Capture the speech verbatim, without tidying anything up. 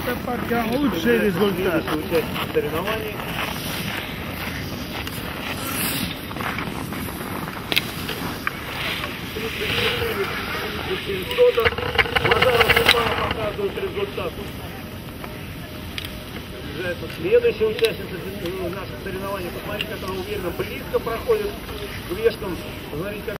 Это пока лучший результат. Участник соревнований. Мазаров Светлана показывает результат. Следующая участница наших соревнований, посмотрите, которая уверенно близко проходит к вешкам. Смотрите,